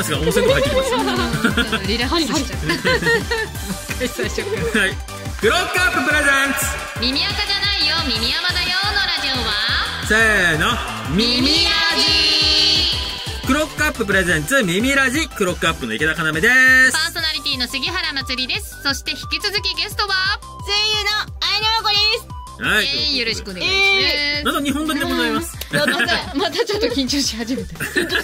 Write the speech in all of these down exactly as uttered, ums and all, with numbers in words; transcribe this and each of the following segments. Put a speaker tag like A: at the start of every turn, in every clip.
A: なんですが温泉とか入ってきました
B: リラックスしちゃう最初から
A: はいクロックアッププレゼンツ
B: 耳垢じゃないよ耳山だよのラジオは
A: せーの
B: 耳ラジ
A: クロックアッププレゼンツ耳ラジクロックアップの池田要です。
B: パーソナリティの杉原まつりです。そして引き続きゲストは
C: 声優のあいなまこです。
A: はい、
B: えー、よろしくお願いします、えー、
A: なんと日本撮りでございます
B: またまたちょっと緊張し始めた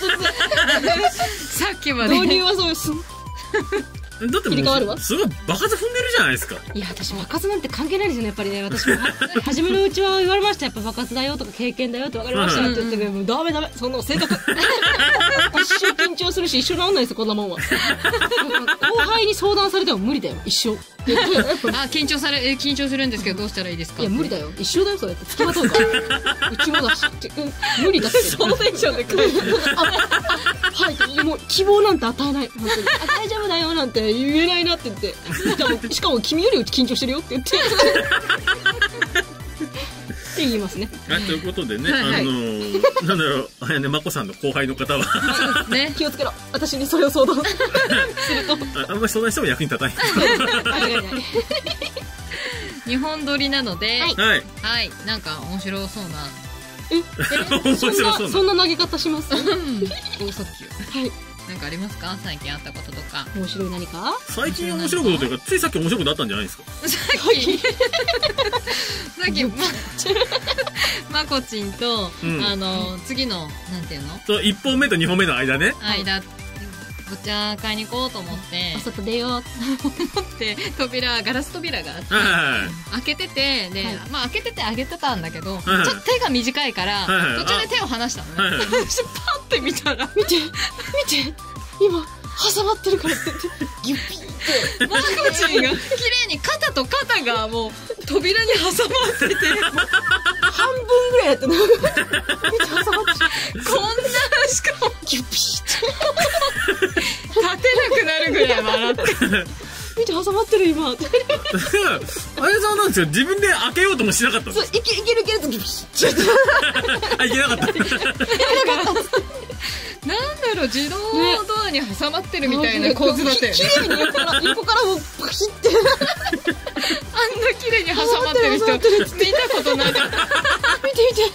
B: さっきまで
C: 導入はそうです
A: だってもうすごい場数踏んでるじゃないですか。
C: いや私場数なんて関係ないですよねやっぱりね。私も初めのうちは言われました。やっぱ場数だよとか経験だよって分かりましたって言ってもうダメダメそんな性格一生緊張するし一生治んないですよこんなもんは後輩に相談されても無理だよ一生
B: あ緊張され緊張するんですけどどうしたらいいですか。
C: いや無理だよ一生だよそうやって付きまとうからうちもだし無理だってそのテンションで書いてはいもう希望なんて与えない本当にあ大丈夫だよなんて言えないなって言ってしかもしかも君よりうち緊張してるよって言ってって言いますね。
A: はい、ということでね、はいはい、あのー、なんだろう、あやねまこさんの後輩の方は
C: ね、気をつけろ私にそれを相談すると
A: あ, あんまり相談しても役に立たない
B: 日本撮りなので、
A: はい、
B: はい、なんか面白そうな
C: ええ面白そうなそんなそんな投げ方します大速球はい
B: なんかありますか最近あったこととか。
C: 面白い何か
A: 最近面白いことというかついさっき面白いことあったんじゃないですか。
B: さっきさっきままこちんと、うん、あの次のなんていうの
A: そういっぽんめとにほんめの間ね
B: 間ごちゃ買いに行こうと思って
C: お外出よう
B: と思って扉ガラス扉があって、
A: はい、
B: 開けててで、はい、まあ開けててあげてたんだけど、はい、ちょっと手が短いから、はい、途中で手を離したのね、はい、そしてパッて見たら
C: 見て見て今挟まってるからって言ってギュッピーって
B: マコちんが綺麗に肩と肩がもう扉に挟まってて
C: 半分ぐらいやってな見て挟まってる
B: こんなしかも
C: ギュッピーって
B: 立てなくなるぐらい笑って
C: 見て挟まってる今あや
A: さんなんですよ自分で開けようともしなかったんです。
C: そういけいけるいけるとギュッピー
A: あいけなかったいけなかった
B: なんだろう自動ドアに挟まってるみたいな構図だったよね。
C: 綺麗に横から横からもうパキって
B: あんな綺麗に挟まってる人見たことなかった
C: 見て見て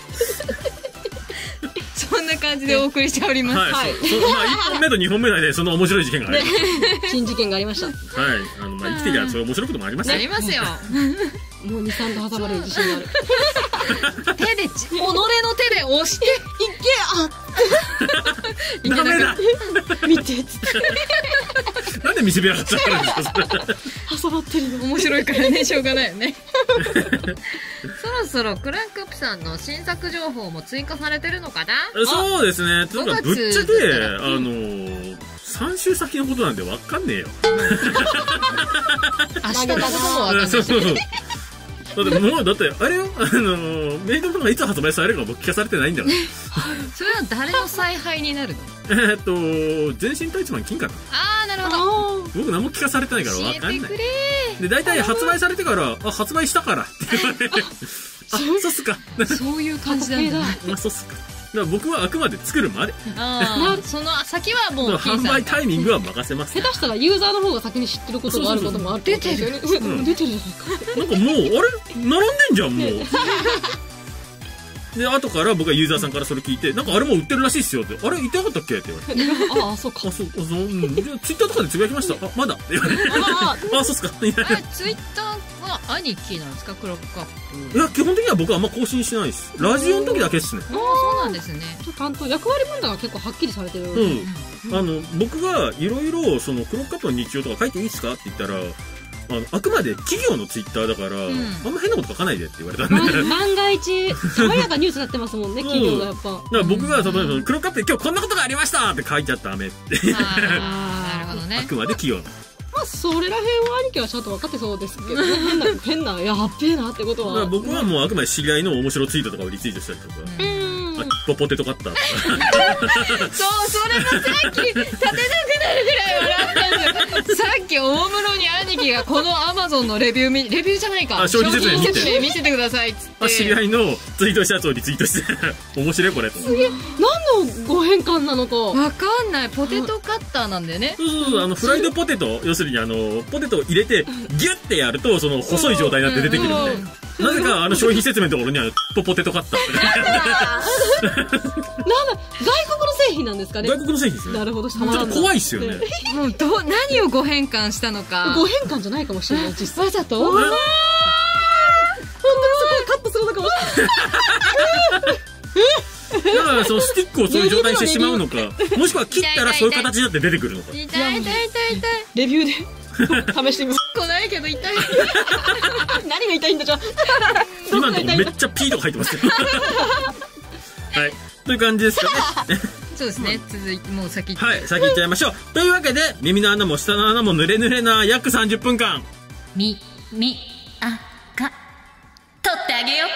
B: そんな感じでお送りしております。
A: はい、はい、そまあいっぽんめとにほんめでその面白い事件があります、
C: ね、新事件がありました。
A: はいあの、まあ、生きてりゃそういう面白いこともありますよ、
B: ね、ありますよ
C: もうに、さんど挟まれる自信がある
B: 手で己の手で押してい
C: けあ
A: っダメだ
C: 見てっつ
A: ってなんで見せびらかっちゃったんですか
C: 挟まってるの
B: 面白いからねしょうがないよねそろそろクランクアップさんの新作情報も追加されてるのかな。
A: そうですねとかぶっちゃけあのー、さん週先のことなんで分かんねえよ
B: 明日のことも分かんない
A: そうそうそうだってもうだってあれよあのメイドのがいつ発売されるか僕聞かされてないんだから
B: それは誰の采配になるの
A: えっと全身タイツマン金かな。
B: あーなるほど
A: 僕何も聞かされてないから分かんない。
B: 教えてくれ
A: で大体発売されてからあ発売したからって言われてあそうっすか
B: そういう感じなんだ
A: あそうっすかだから僕はあくまで作るまで
B: あその先はもう
A: 販売タイミングは任せます。
C: 下手したらユーザーの方が先に知ってることがあることもある。
B: 出てる
C: 出てるじゃないか。
A: なんかもうあれ並んでんじゃんもうで後から僕はユーザーさんからそれ聞いてなんかあれも売ってるらしいっすよってあれ言ってなかったっけって言われて
C: ああそうか
A: あそうそう、うん、じゃあツイッターとかでつぶやきましたあまだって言われてああそうっすか
B: ツイッターは兄貴なんですかクロックアップ。
A: いや基本的には僕はあんま更新しないですラジオの時だけっすね。
B: ああそうなんですね。
C: 担当役割分担が結構はっきりされてる。
A: うん、うん、あの僕がいろいろそのクロックアップの日常とか書いていいですかって言ったらあのあくまで企業のツイッターだから、うん、あんま変なこと書かないでって言われたんで
C: 万が一爽やかニュースになってますもんね企業がやっぱ、うん、
A: だから僕が例えばクロックアップで今日こんなことがありましたって書いちゃダメって
B: あなるほどね
A: あくまで企業の
C: まあそれらへんは兄貴はちゃんと分かってそうですけど、ね、変な変なやっべえなってことは
A: 僕はもうあくまで知り合いの面白ツイートとかをリツイートしたりとか、
C: うん
A: ポポテトカッターとか。
B: そう、それもさっき立てなくなるぐらい笑ったんですよ。さっき大室に兄貴がこのアマゾンのレビューみ、レビューじゃないか。
A: 商品説明見て。
B: 商品説明見せてくださいっつって。
A: 知り合いのツイートしたやつをリツイートして、面白いこれと。
C: すげえ。何のご変換なのか。
B: わかんない。ポテトカッターなんだよね。
A: そうそうそう、あの、フライドポテト、要するにあの、ポテトを入れて、ギュッてやると、その、細い状態になって出てくるみたいな。なぜかあの商品説明のところにはポポテトカッターって
C: なんだ、外国の製品なんですかね。
A: 外国の製品ですよね。
C: なるほど、ち
A: ょっと怖いっすよね。
B: もうど何をご変換したのか。
C: ご変換じゃないかもしれない。実際
B: わざと。
C: 本当にそこでカットするのかもしれない。
A: だからそのスティックをそういう状態にしてしまうのか、もしくは切ったらそういう形になって出てくるのか。
B: 痛い痛い痛い痛い。
C: レビューで試してみます。
B: 来ないけど痛い。
C: 何が痛いんだじゃあ。
A: 今のとこめっちゃピーとか入ってますけど。はい。という感じですかね。
B: そうですね。続いて、もう先行って。
A: はい、先行っちゃいましょう。というわけで、耳の穴も下の穴も濡れ濡れな約さんじゅっぷんかん。
B: み、み、あ、か、取ってあげよっ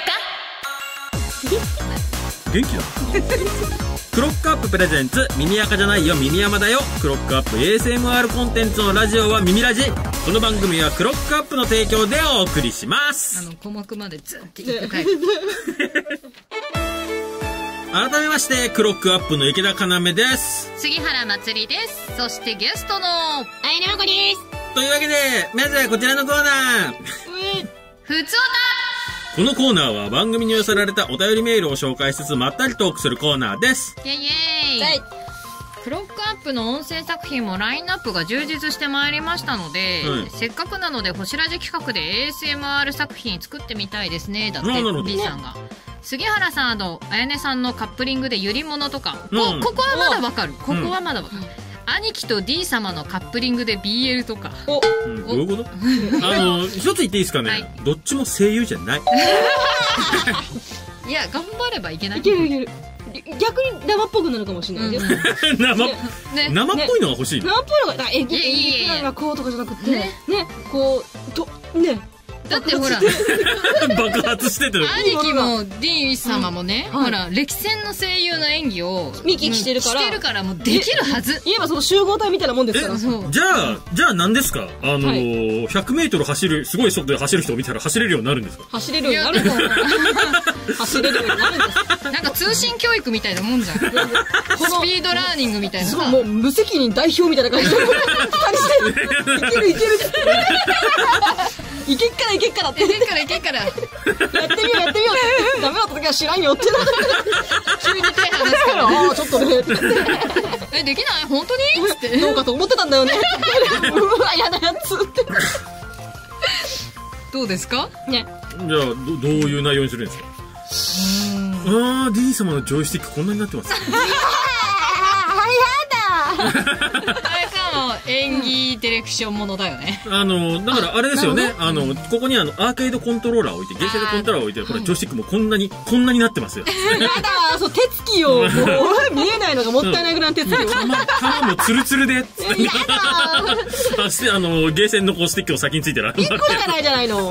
A: か。元気だ。クロックアッププレゼンツ耳垢じゃないよ耳山だよ。クロックアップ エーエスエムアール コンテンツのラジオは耳ラジ。この番組はクロックアップの提供でお送りします。
B: あの鼓膜までズンって言って帰る。
A: 改めましてクロックアップの池田要です。
B: 杉原まつりです。そしてゲストのあ
C: いねまこです。
A: というわけでまずはこちらのコーナー、
B: ふつおた。
A: このコーナーは番組に寄せられたお便りメールを紹介しつつまったりトークするコーナーです。
B: イェイイェイ。クロックアップの音声作品もラインナップが充実してまいりましたので、うん、せっかくなので星ラジ企画で エーエスエムアール 作品作ってみたいですねだって B さんが。杉原さんとあやねさんのカップリングでゆりものとか、うん、ここはまだわかる。ここはまだわかる。うん、兄貴と D 様のカップリングで ビーエル とか。
A: お、うん、どういうこと？あの一つ言っていいですかね、はい、どっちも声優じゃない。
B: いや頑張ればいけない。
C: いけるいける。逆に生っぽくなるかもしれないです。
A: 生っぽいのが欲しい。
C: 生っぽいのがえええがこうとかじゃなくてね、こうとね。
B: だってほら
A: 爆発してて
B: 兄貴も D 様もね、ほら歴戦の声優の演技を
C: 見聞きしてるから
B: してるからもうできるはず。
C: 言えばその集合体みたいなもんですから。
A: じゃあじゃあ何ですか、あのひゃくメートル走るすごい速度で走る人を見たら走れるようになるんですか？
C: 走れるようになるの。走れるようになるんです。
B: なんか通信教育みたいなもんじゃん。スピードラーニングみたいなさ、
C: もう無責任代表みたいな感じでいけるいけるいけっからいけっからって
B: いけっからいけっからやって
C: みようやってみようダメだった時は知らんよって
B: 急に手離すから
C: ああちょっとね
B: えできない本当にって
C: どうかと思ってたんだよね。うわやだやつって
B: どうですかね。
A: じゃあ ど, どういう内容にするんですか？ああ D 様のジョイスティックこんなになってます。や
B: だ演技ディレクションものだよね。
A: あのだからあれですよね、あのここにあのアーケードコントローラーを置いてゲーセンドコントローラーを置いてこれジョイスティックもこんなにこんなになってますよ。や
C: だそう手つきをもう見えないのがもったいないぐらいの手つきを
A: 玉もツルツルでやだあしてあのゲーセンのこうスティックを先についてる
C: いっこじゃないじゃないの。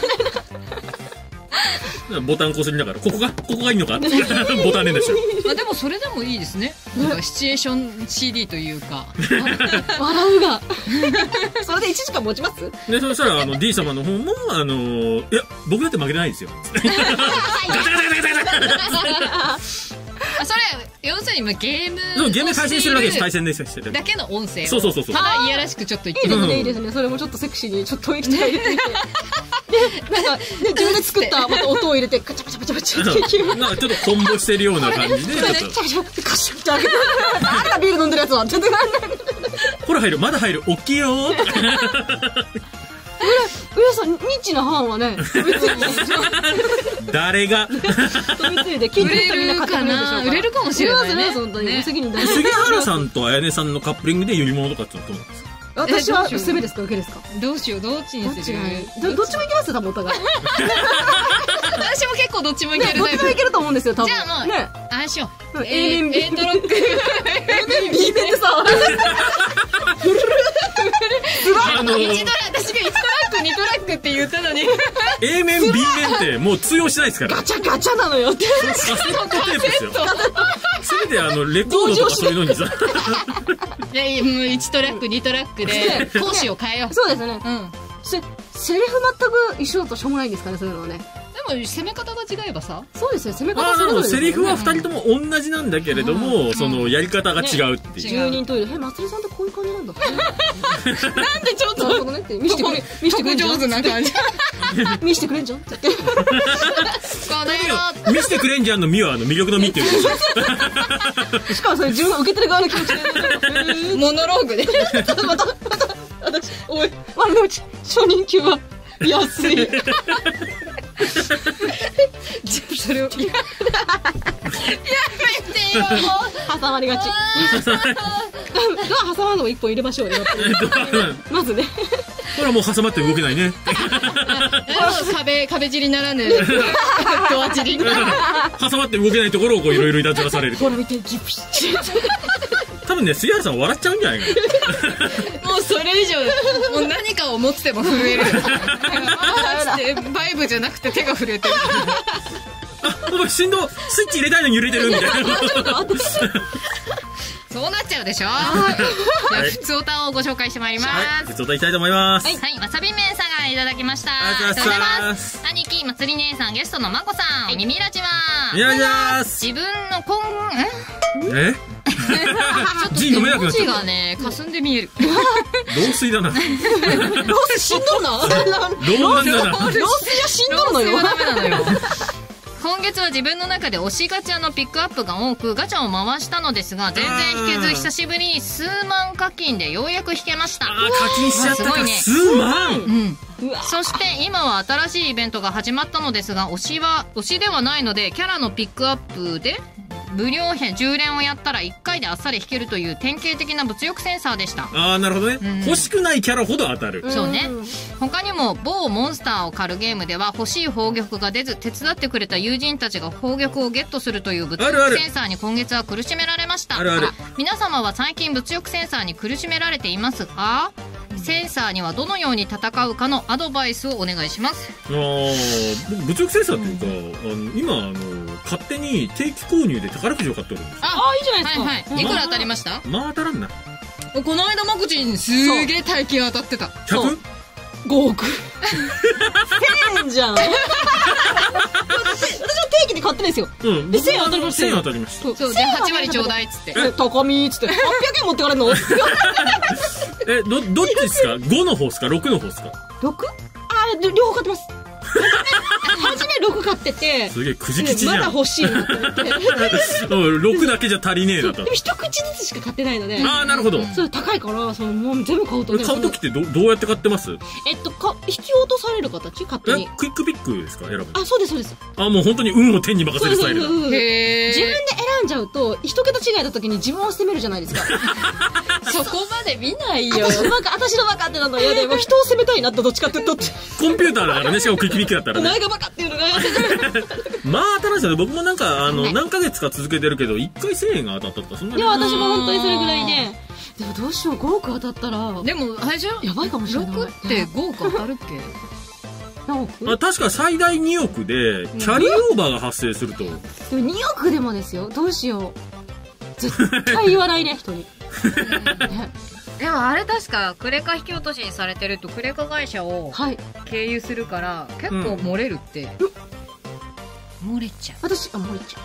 A: ボタンこすりながらここがここがいいのかボタンねんでしょ。
B: あでもそれでもいいですね。なんかシチュエーション シーディー というか
C: 笑うがそれでいちじかん持ちます？
A: でそしたらあの D 様の方もあのいや僕だって負けてないですよ。ガチャガチャガチャガチャ
B: あそれ要するにゲーム
A: そうゲーム対戦してるだけです。対戦ですしてる
B: だけの音声を
A: そうそうそうそう
B: ただいやらしくちょっと言ってる。
C: いいですねいいですね。それもちょっとセクシーにちょっと液体入れてみてなんか自分で作ったまた音を入れてカチャカチャカチャカチャって
A: なんかちょっとコンボしてるような感じでちょっと
C: カシャカシャって開けて誰がビール飲んでるやつはちょっとなんだ
A: ほら入るまだ入る大きいよー
C: 上さんニッチな班はね
A: 誰が
C: 飛びついで聞いてる人みんな買ってくれるでしょうか。
B: 売れるかもしれないね。
C: 本当に
A: 杉原さんとあやねさんのカップリングでゆりものとかってのどうなんですか？
C: 私は攻めですか受けですか？
B: どうしようどっちにする？
C: どっちもいけますよ多分お互い。
B: 私も結構どっちもいける。
C: どっちもいけると思うんですよ多分。
B: じゃあもうねあれしよう。
C: A 面
B: A トロック
C: A 面 B 面ってさ
B: あの一ドラ私がいちドラックにトラックって言ったのに
A: A 面 B 面ってもう通用しないですから。
C: ガチャガチャなのよって
A: カセットテープですよ。せめてあのレコードとかそういうのにさ。
B: いやいや、もういちトラックにトラックで講師を変えよう。
C: そうですね。
B: うん。
C: せセリフ全く一緒だとしょうもないんですかね、そういうのはね。
B: でも攻め方が違えばさ。
C: そうですよ、攻め方
A: あ
C: それぞれですよね。
A: セリフはふたりとも同じなんだけれども、そのやり方が違うっていう。
C: 住人トイレ、え、まつりさんってこういう感じなんだ。
B: なんでちょっと。
C: なるほどねって、見せてくれ、見せてくれんじゃん。
B: 上手な感じ。
C: 見せてくれんじゃんって言って。
A: 見せてくれんじゃんのみはあの魅力のみっていう。
C: しかもそれ自分が受けてる側の気持ちで。
B: モノローグで。
C: また、また、私、おい、丸の内、初任給は安い。それを、やめてよ。挟まりがち。ドア挟まるのも一本入れましょうよ。まずね。
A: ほらもう挟まって動けないね。
B: 壁、壁尻ならぬ、ドア尻。
A: 挟まって動けないところをこういろいろいたずらされる。
C: ほら見て、ギピッ。
A: 多分ね、杉原さん笑っちゃうんじゃないか
B: な。もうそれ以上、もう何かを持っても震える。バイブじゃなくて手が震えてる。
A: あ、お前振動、スイッチ入れたいのに揺れてるみたいな。
B: そうなっちゃうでしょ。じゃあ、ふつおたをご紹介してまいります。
A: ふつおたいきたいと思います。
B: はい、わさび麺さんがいただきました。
A: ありがとうございます。
B: 兄貴、まつり姉さん、ゲストのまこさん、耳ラジは。
A: 耳ラジは。
B: 自分の今後、
A: え？え？字飲めなくなっちゃう。
B: 文字がね、霞んで見える。
A: 老衰だな。
C: 老衰しんどるな。
A: 老眼だな。
C: 老衰はしんどるのよ。
B: 老衰はダメなのよ。今月は自分の中で推しガチャのピックアップが多くガチャを回したのですが全然引けず久しぶりに数万課金でようやく引けました。
A: あー課金しちゃったか、
B: ね、
A: 数万、
B: うん、そして今は新しいイベントが始まったのですが推しは推しではないのでキャラのピックアップで無料編じゅう連をやったらいっかいであっさり引けるという典型的な物欲センサーでした。
A: ああなるほどね、うん、欲しくないキャラほど当たる。
B: そうね。他にも某モンスターを狩るゲームでは欲しい宝玉が出ず手伝ってくれた友人たちが宝玉をゲットするという物欲センサーに今月は苦しめられました。
A: あるある。
B: 皆様は最近物欲センサーに苦しめられていますか？センサーにはどのように戦うかのアドバイスをお願いします。
A: ああ、物欲センサーっていうか、うん、あの今あの勝手に定期購入で宝くじを買っておるんです。
B: ああ、いいじゃないですか。はいはい。いくら当たりました？
A: まあ当たらんな。
B: この間マコチンすげえ大金当たってた。
A: ひゃく？
C: ごおく。せんえんじゃん。私は定期で買ってないですよ。うん。でせんえん当たりました。
A: せんえん当たりました。
B: そうではち割ちょうだいっつって。
C: 高見っつってはっぴゃくえん持ってかれるの？
A: え、ど、どっちですか ?ご の方ですか ろく の方ですか
C: ろく? あー、両方買ってます。初めろく買ってて、
A: すげえくじきちじゃん。
C: まだ欲しいなって思って。
A: ろくだけじゃ足りねえだと。
C: でも一口ずつしか買ってないので。
A: ああ、なるほど。
C: それ高いから、そのもう全部買うとね。
A: 買うときってど、どうやって買ってます？
C: えっと、か、引き落とされる形勝手に。
A: え、クイックピックですか選ぶ？
C: あ、そうです、そうです。
A: あ、もう本当に運を天に任せるスタイルだ。
C: へー。自分で選んじゃうと、一桁違いだときに自分を責めるじゃないですか。
B: そこまで見ないよ。
C: 私のバカ、私のバカってなの嫌で、もう人を責めたいなってどっちかって言うと。
A: コンピューターだからね、しかもクイックピックだったらね。
C: お前がバカっていうのが
A: まあ当たらんすよね。僕もなんか、あの、何ヶ月か続けてるけど、いっかいせんえんが当たったとか、そんなに。
C: いや、私も本当にそれぐらいで。でもどうしよう、ごおく当たったら。
B: でも、あれじゃん
C: やばいかもしれない。
B: ろくってごおく当たるっけ？
C: 何億？
A: あ、確か最大におくで、キャリーオーバーが発生すると。で
C: もにおくでもですよ。どうしよう。絶対言わないね、人に。
B: でもあれ確かクレカ引き落としにされてるとクレカ会社を経由するから結構漏れるって、うん、漏れちゃう。
C: 私あ漏れちゃ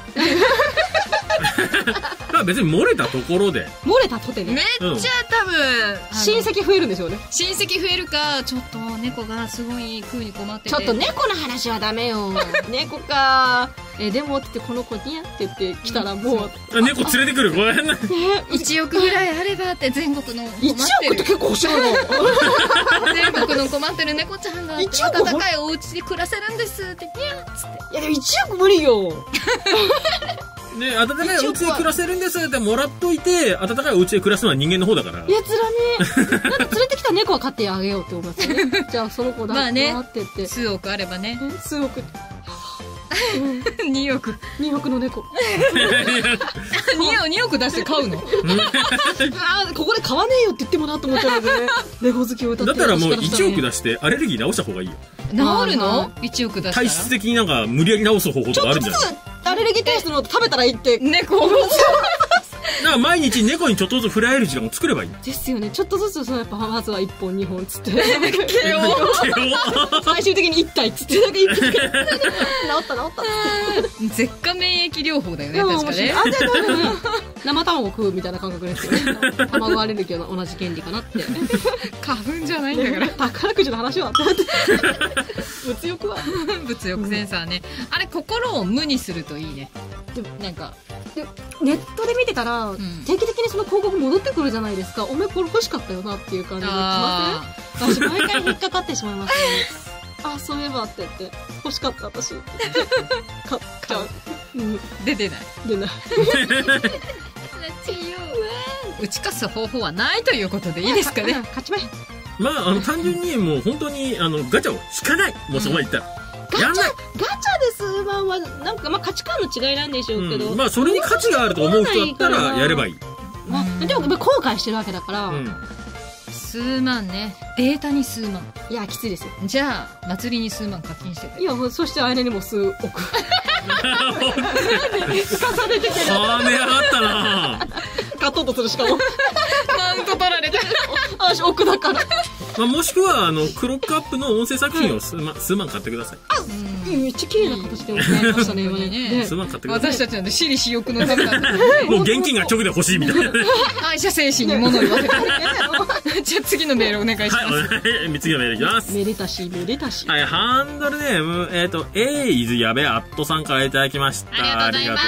A: う。別に漏れたところで
C: 漏れたとてね
B: めっちゃ多分、うん、
C: 親戚増えるんですよね。
B: 親戚増えるかちょっと猫がすごい食うに困ってて
C: ちょっと猫の話はダメよ。猫かえでもって言ってこの子にゃって言って来たらもう
A: 猫連れてくるごめんな、ね、
B: いちおくぐらいあればって全国の困ってる
C: いちおくって結構欲しいの
B: 全国の困ってる猫ちゃんが温かいお家で暮らせるんですってにゃっつって。
C: いやでもいちおく無理よ。
A: ね、温かいお家で暮らせるんですってもらっといて温かいお家で暮らすのは人間の方だから。
C: いやつらねなんか連れてきた猫は飼ってあげようって思いますね。じゃあその子だってって言って
B: 数億あればね。
C: 数億
B: におく。
C: におくの猫。
B: におく出して買うの？
C: あここで買わねえよって言ってもなと思っちゃうんでね。猫好きを歌って
A: だったらもういちおく出してアレルギー治した方がいいよ。
B: 治るの？いちおく出したら
A: 体質的になんか無理やり治す方法とかあるんじゃない？
C: アレルギーテイストの食べたらいいって。
B: 猫
A: だから毎日猫にちょっとずつ触れ合える時間を作ればいい。
C: ですよね。ちょっとずつそのやっぱまずはいっぽんにほんつって毛を最終的にいったいっつってだけ一気に治った治ったっつって
B: 舌下免疫療法だよね確かね。
C: あでも生卵食うみたいな感覚ですよね。卵アレルギーの同じ原理かなって。
B: 花粉じゃないんだから。
C: 宝くじの話は物欲は
B: 物欲センサーね。あれ心を無にするといいね。でもなんか
C: ネットで見てたら、うん、定期的にその広告戻ってくるじゃないですか。お前これ欲しかったよなっていう感じで来ません？私毎回引っかかってしまいますね。あそういえばって言って欲しかった私買っちゃう、うん、
B: 出てない
C: 出ない
B: 打ち勝つ方法はないということでいいですかね。
C: 勝ちまえ。
A: まああの単純にもう本当にあのガチャを引かない。もうそこまでいったら、うん、やんない。
C: ガチャですまあまあなんかまあ価値観の違いなんでしょうけど、
A: うん、まあそれに価値があると思う人だったらやればいい。
C: まあ、でも後悔してるわけだから、うん、
B: 数万ね。データに数万。
C: いやきついですよ。
B: じゃあ祭りに数万課金してて。
C: いやそして間にも数億浮かされてて
A: 金上がったな。
C: 買とうとするしかも
B: マウント取られた。
C: 私億だから。
A: まあもしくはあのクロックアップの音声作品を数万、はい、数万買ってください。
C: あ、めっちゃ綺麗な形でお願いしましたね今ね。
A: 数万買ってください。
B: 私たちなんで私利私欲のためなんで
A: もう現金が直で欲しいみたいな。
B: 愛者精神に物を言わせて。じゃあ次のメールお願いします。
A: はい、次のメールいきます。
C: めでたしめでたし。
A: はい、ハンドルネームえっ、ー、と A イズやべアットさんからいただきました。
B: ありがとうございます。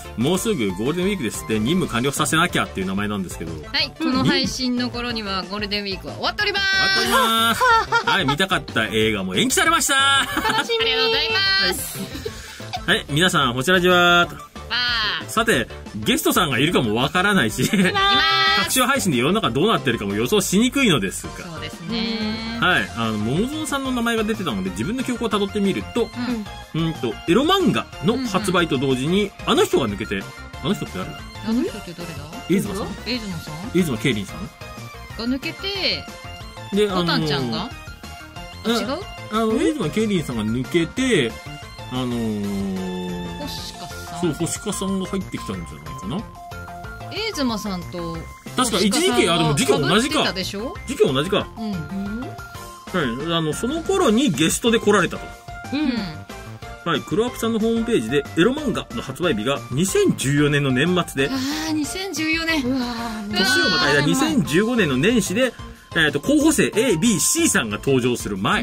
A: もうすぐゴールデンウィークですって任務完了させなきゃっていう名前なんですけど、
B: はい、この配信の頃にはゴールデンウィークは終わっております。
A: 終わっております。はい、見たかった映画も延期されました。
B: 楽しみ。ありがとうございます。
A: はい、はい、皆さんこちらじわー。さてゲストさんがいるかもわからないし各種配信で世の中どうなってるかも予想しにくいのですが、
B: そうですね。
A: はい、あの桃園さんの名前が出てたので自分の記憶をたどってみると、うん、うんとエロ漫画の発売と同時に、うんうん、あの人が抜けて、あの人って誰だ？
B: あの人って誰だ？
A: エイズマさん？
B: エイズマさん？
A: エイズマケイリンさん
B: が抜けて、
A: で、
B: コタンちゃんが？あ、違う？
A: あのエイズマケイリンさんが抜けて、あのー、
B: 星香さん？
A: そう、星香さんが入ってきたんじゃないかな。
B: エイズマさんと
A: 確か一時期、あ、でも時期同じか。
B: 時
A: 期同じか。うん。はい、あのその頃にゲストで来られたと。うん。はい、クロアップさんのホームページでエロ漫画の発売日がにせんじゅうよねんの年末で、
B: ああにせんじゅうよねん、年を
A: またいだにせんじゅうごねんの年始で、えっと候補生 エービーシー さんが登場する前。
B: うん。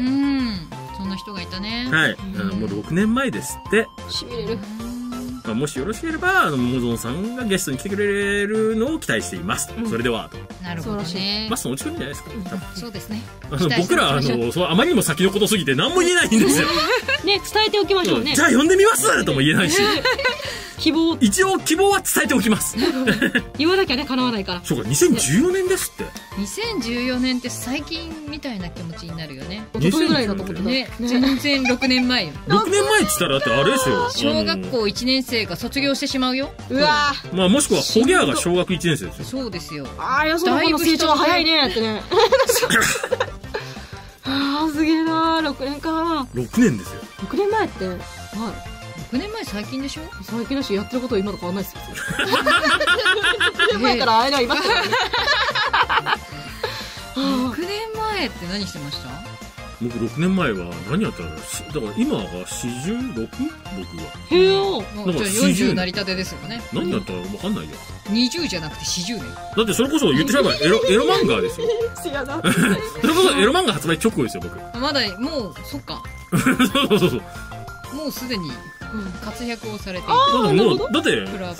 B: そんな人がいたね。
A: はい、あのもうろくねんまえですって。
C: しびれる。
A: まあ、もしよろしければ、あの、モゾンさんがゲストに来てくれるのを期待しています。うん、それでは、と。
B: なるほどね。
A: まあ、そのうち来るんじゃないですか。
B: うん、そうですね。
A: あの、僕ら、あの、そう、あまりにも先のことすぎて何も言えないんですよ。
C: ね、伝えておきましょうね。
A: じゃあ呼んでみますとも言えないし。
C: 希望。
A: 一応、希望は伝えておきます。
C: 言わなきゃね、叶わないから。
A: そうか、にせんじゅうよねんですって。
B: にせんじゅうよねんって最近みたいな気持ちになるよね。
C: おとといぐらいだと思ってた。
B: ね、全然ろくねんまえよ。
A: ろくねんまえって言ったらだってあれですよ。
B: 小学校いちねん生が卒業してしまうよ。
C: うわ
A: ぁ。まあもしくはホギャーが小学いちねん生ですよ。
B: そうですよ。
C: ああ、よその子の成長が早いねってね。ああ、すげえなー、ろくねんか。
A: ろくねんですよ。
C: ろくねんまえって、はい。ろ
B: くねんまえ最近でしょ？
C: 最近だし、やってることは今と変わんないですよ。ろくねんまえから間はいましたからね。
B: ろくねんまえって何してました？
A: 僕ろくねんまえは何やったら、だから今がよんじゅうろく？ 僕は。
C: へえ。
B: だからよんじゅう成り立てですよね。
A: 何やったら分かんないよ。
B: にじゅうじゃなくてよんじゅうねん。
A: だってそれこそ言ってしまえばエロ、エロ漫画ですよ。
C: それこ
A: そエロ漫画発売直後ですよ、僕。
B: まだ、もう、そっか。
A: そうそうそう。
B: もうすでに活躍をされていて。
A: だってもう、だって、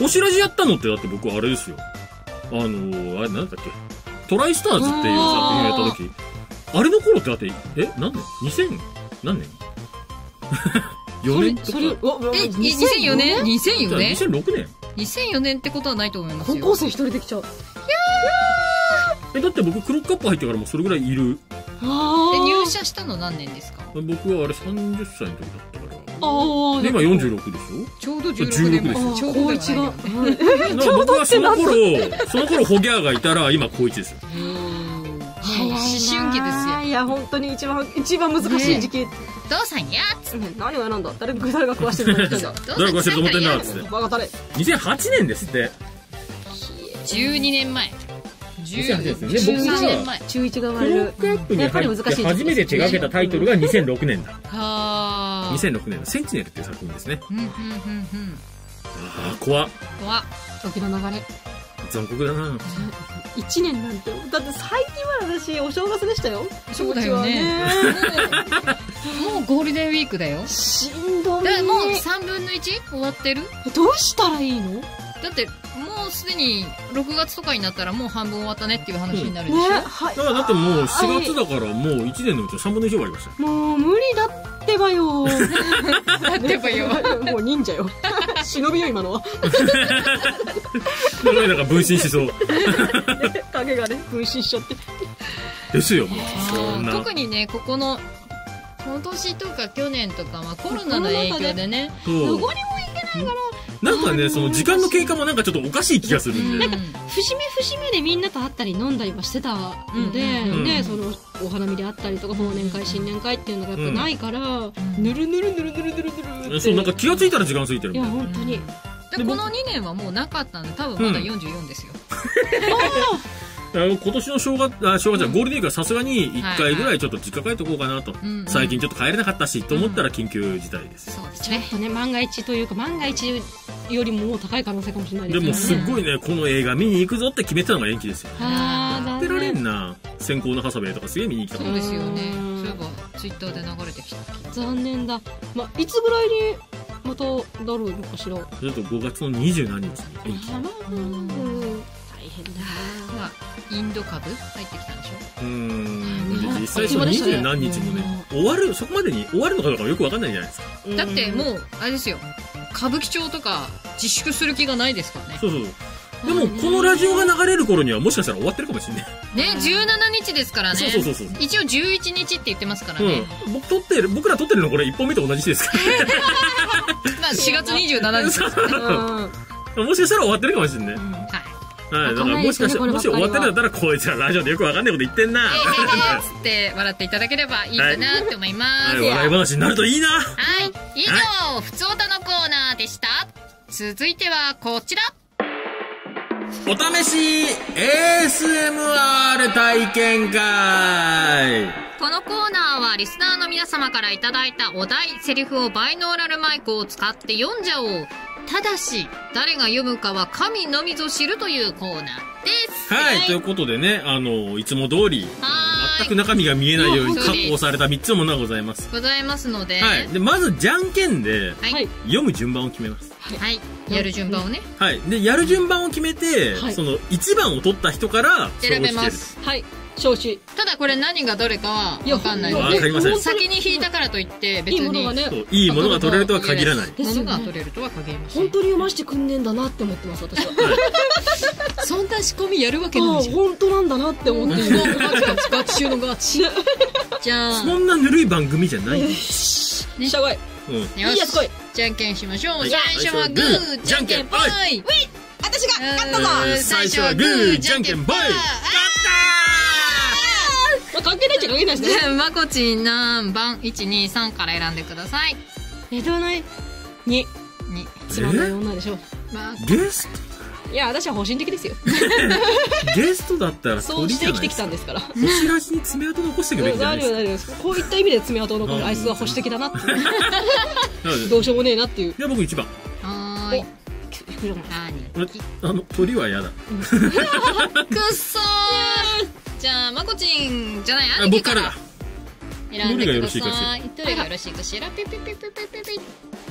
A: 星ラジやったのってだって僕あれですよ。あのー、あれなんだっけ。トライスターズっていう作品をやった時、あれの頃ってだって、え何年 ?にせん 何年よねんとか。
B: え、にせんよねん ?にせんよねん ?にせん
A: ろくねん
B: にせんよねんってことはないと思いますよ。
C: 高校生一人できちゃう。いや
A: ーえ、だって僕クロックアップ入ってからもうそれぐらいいる。
B: で入社したの何年ですか？
A: 僕はあれさんじゅっさいの時だったから。
C: ああ。
A: で今よんじゅうろくでしょ。
B: ちょうどじゅうろくねんまえ。
A: ちょう
B: ど
C: 高一が。
A: 僕はその頃その頃ホギャーがいたら今高一ですよ。
B: 思春期ですよ。
C: いや本当に一番一番難しい時期。
B: どうさんやっつって
C: 何を選んだ？誰が誰が食わしてると思ってんだ。
A: 誰が食わしてると思ってんだっつって。
C: バカ誰？
A: にせんはちねんですって。
B: じゅうにねんまえ。
A: にせんはちねんですよね。僕が
C: 中いちが生ま
A: クロ
C: れる。
A: ックアップに入って初めて手掛けたタイトルがにせんろくねんだ。
B: は
A: にせんろくねんのセンチネルっていう作品ですね。
B: うんうんうんうん。
A: ああ怖っ。
B: 怖っ。
C: 時の流れ。
A: 残酷だな。
C: いちねんなんて、だって最近は私お正月でしたよ。
B: そうだよね。もうゴールデンウィークだよ。
C: しんどい。
B: だもうさんぶんのいち終わってる？
C: どうしたらいいの？
B: だってもうすでにろくがつとかになったらもう半分終わったねっていう話になるでしょ、
C: ね、
A: だからだってもうしがつだからもういちねんのうちのさんぶんのいち終わりましたよ。
C: もう無理だってばよ。
B: だってばよ。
C: もう忍者よ。忍びよ今のは。
A: なんか分身しそう。
C: 影がね分身しちゃって。
A: ですよもうそんな。
B: 特にねここの今年とか去年とかはコロナの影響でねどこにも行けないから。
A: なんかね、その時間の経過もなんかちょっとおかしい気がするんで。
C: なんか、節目節目でみんなと会ったり飲んだりはしてたので、
A: うん、
C: で、その、お花見であったりとか、忘年会、新年会っていうのがやっぱないから、うん、ぬるぬるぬるぬるぬるぬるって。
A: そう、なんか気がついたら時間過ぎてるみたいな。
C: いや、本当に。
B: で、このにねんはもうなかったんで、多分まだよんじゅうよんですよ。
A: 今年の正月、あ、正月じゃゴールデンウィークはさすがにいっかいぐらいちょっと実家帰っておこうかなと。最近ちょっと帰れなかったし、と思ったら緊急事態です。
B: そうですね。
C: ちょっとね、万が一というか、万が一よりももう高い可能性かもしれないです
A: ね。でもすっごいね、この映画見に行くぞって決めてたのが延期ですよ。
C: や
A: ってられんな。先行のハサベとかすげえ見に行きた
B: そうですよね。そういえば、ツイッターで流れてきた。
C: 残念だ。まあ、いつぐらいにまたなるのかしら。ちょ
A: っとごがつのにじゅうなんにちに延期。
C: 大変だ。
B: インド株入ってきたんでしょ。
A: うーん。実際そのにじゅうなんにちもね、終わる、そこまでに終わるのかどうかよくわかんないじゃないですか。
B: だってもう、あれですよ。歌舞伎町とか自粛する気がないですからね。
A: そうそう。でも、このラジオが流れる頃にはもしかしたら終わってるかもしれない。
B: ね、じゅうしちにちですからね。
A: そうそうそう。
B: 一応じゅういちにちって言ってますからね。
A: うん。僕撮ってる、僕ら撮ってるのこれいっぽんめと同じ日ですから。
B: まあしがつにじゅうしちにちですから
A: ね。もしかしたら終わってるかもしれない。はい。はい、だからもしかしたら、もし終わってるんだったら、こいつらラジオでよくわかんないこと言ってんな。
B: えー、つって笑っていただければいいかなって思います。
A: はい、笑い話になるといいな。
B: はい。以上、ふつおたのコーナーでした。続いてはこちら。
A: お試し エーエスエムアール 体験会。
B: このコーナーはリスナーの皆様からいただいたお題、セリフをバイノーラルマイクを使って読んじゃおう。ただし、誰が読むかは神のみぞ知るというコーナーです。
A: はい、はい、ということでね、あの、いつも通り、全く中身が見えないように確保されたみっつのものがございます。
B: ございますので。
A: はい。で、まず、じゃんけんで、
B: はい、
A: 読む順番を決めます。
B: はい。やる順番をね。
A: はい。で、やる順番を決めて、はい、その、いちばんを取った人から、
B: 選べます。
C: はい。承知。
B: ただこれ何がどれかはわかんないの
A: で。わかりません。
B: 先に引いたからといって別に。
C: いいものがね。
A: いいものが取れるとは限らない。
B: ものが取れるとは限りません。
C: 本当に読ましてくんねえんだなって思ってます、私は。
B: そんな仕込みやるわけないじゃん。
C: 本当なんだなって思っている。
B: ガチ中のガチ。じゃあ。
A: そんなぬるい番組じゃない。
C: しゃがい。
A: うん。
C: いいやつ来い。
B: じゃんけんしましょう。最初はグー、じゃんけんぽい。ウィッ
C: 私が勝ったぞ。
B: 最初はグー、じゃんけんぽい。勝
C: ったー。関係ないっちゃ関係ないですね。
B: まこちん何番 ?いち、に、さんから選んでください。
C: え、どうない ?に。
B: に。
C: つまんない女でしょ。
A: ゲス
C: トいや、私は保身的ですよ。
A: ゲストだったら
C: そうして生きてきたんですから。
A: 星らしに爪痕残してくれるじゃないですか。
C: なるよなるよ。こういった意味で爪痕を残るあいつは保守的だなって。どうしようもねえなっていう。
A: いや、僕いちばん。
B: はーい。
A: あの、鳥は嫌だ。
B: くっそー。じゃあ、まこちんじゃない、兄貴から。選んでください。どれがよろしいかしら。ピピピピピピピ。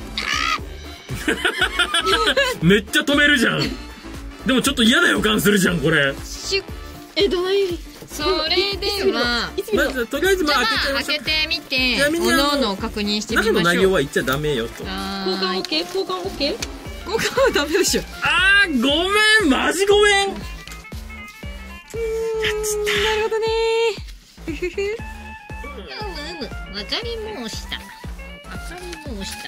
A: めっちゃ止めるじゃん。でもちょっと嫌な予感するじゃん、これ。
B: シュッ。
C: え、どない。
B: それでは、
A: まず、とりあえず、まあ、
B: 開けてみて、おのおの確認してみましょう。
A: 中の内容は言っちゃダメよと。
C: 交換 OK？ 交換 OK？
B: 交換はダメでしょ。
A: あー、ごめん、マジごめん。やっちった。
B: なるほどねー。ふふふ。 わかり申した。わかり申した。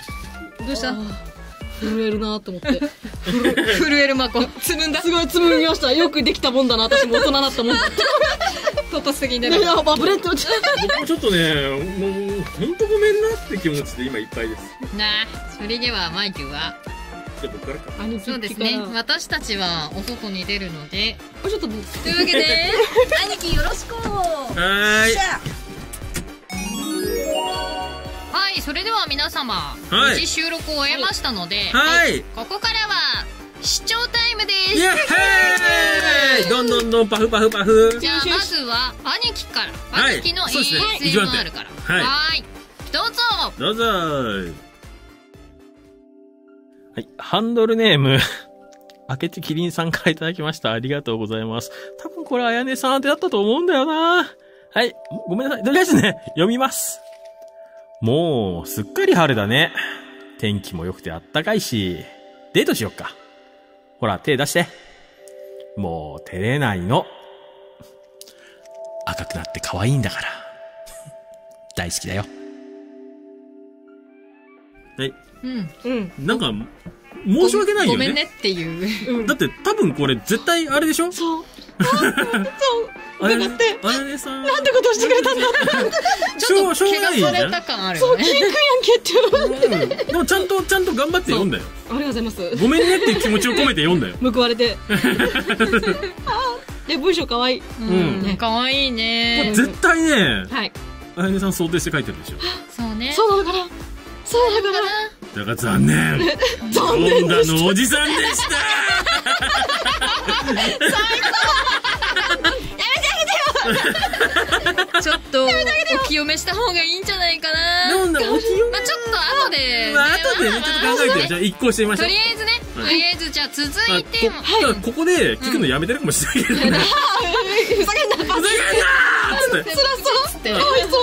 B: どうした？
C: 震えるなと思って。
B: 震えるマコ。つぶんだ。
C: すごいつぶみました。よくできたもんだな。私も大人だったもん。
B: 突発的に出る。
C: いや、バブレット。
A: 僕もちょっとね、もう、ほんとごめんなって気持ちで今いっぱいです。
B: なあ、それではマイキュは
A: じゃあ僕からか。
B: そうですね。私たちはお外に出るので。
C: ちょっと、
B: というわけで、兄貴よろしく。
A: はーい。
B: はい、それでは皆様、
A: はい、
B: 無事収録を終えましたので、
A: はい、
B: ここからは視聴タイムです。
A: イエーイどんどんどんパフパフパフ。
B: じゃあまずは兄貴から、兄貴の エーエスエムアール から。はい、はい、どうぞ
A: どうぞ。はい、ハンドルネーム明智キリンさんからいただきました。ありがとうございます。多分これあやねさん宛てだったと思うんだよな。はい、ごめんなさい。とりあえずね、読みます。もう、すっかり春だね。天気も良くてあったかいし、デートしよっか。ほら、手出して。もう、照れないの。赤くなって可愛いんだから。大好きだよ。はい。
B: うん。
C: うん。
A: なんか、申し訳ないよね。
B: ごめんねっていう。
A: だって多分これ絶対あれでしょ？
C: そう。そう。
A: あやね、あやねさん。
C: なんてことしてくれたんだ。
B: ちょっと怪我された感あるよね。
C: そう、キンクやんけって。
A: でもちゃんと、ちゃんと頑張って読んだよ。
C: ありがとうございます。
A: ごめんねっていう気持ちを込めて読んだよ。
C: 報われて。で、文章かわいい。
B: うん。かわいいね。
A: 絶対ね、
C: はい。
A: あやねさん想定して書いてるでしょ。
B: そうね。
C: そうなのかな。そうだから。
A: だから残念。
C: 残念でした。
A: のおじさんでした。
B: ちょっとお清めした方がいいんじゃないかな。
A: なんだ、お清め。
B: まあちょっと後で。
A: まあ後でね、ちょっと考えてよ。じゃあ一個してみましょう。
B: とりあえずね、とりあえずじゃあ続いても。
A: ここで聞くのやめてるかもしれないけどね。
C: ふざけんな、ふざけんな
A: ーって。
C: つらそう。かわいそう。